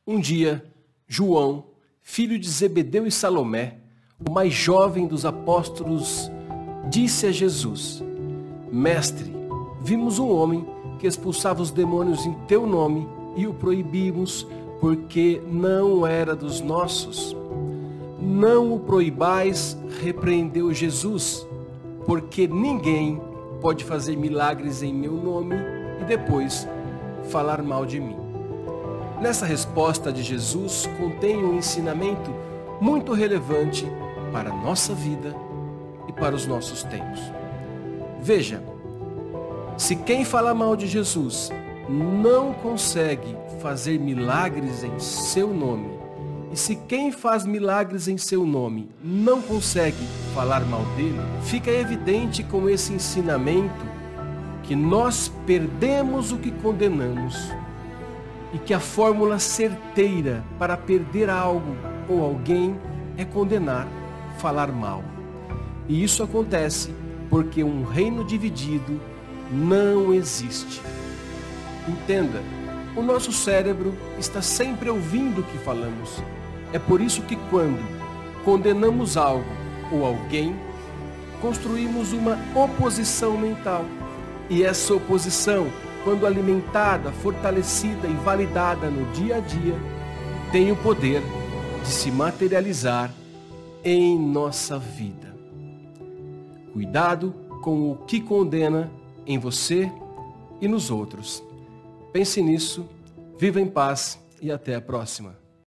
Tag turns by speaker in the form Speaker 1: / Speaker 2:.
Speaker 1: Um dia, João, filho de Zebedeu e Salomé, o mais jovem dos apóstolos, disse a Jesus: Mestre, vimos um homem que expulsava os demônios em teu nome e o proibimos porque não era dos nossos. Não o proibais, repreendeu Jesus, porque ninguém pode fazer milagres em meu nome e depois falar mal de mim. Nessa resposta de Jesus contém um ensinamento muito relevante para a nossa vida e para os nossos tempos. Veja, se quem fala mal de Jesus não consegue fazer milagres em seu nome, e se quem faz milagres em seu nome não consegue falar mal dele, fica evidente com esse ensinamento que nós perdemos o que condenamos e que a fórmula certeira para perder algo ou alguém é condenar, falar mal. E isso acontece porque um reino dividido não existe. Entenda, o nosso cérebro está sempre ouvindo o que falamos. É por isso que quando condenamos algo ou alguém, construímos uma oposição mental. E essa oposição, quando alimentada, fortalecida e validada no dia a dia, tem o poder de se materializar em nossa vida. Cuidado com o que condena em você e nos outros. Pense nisso, viva em paz e até a próxima.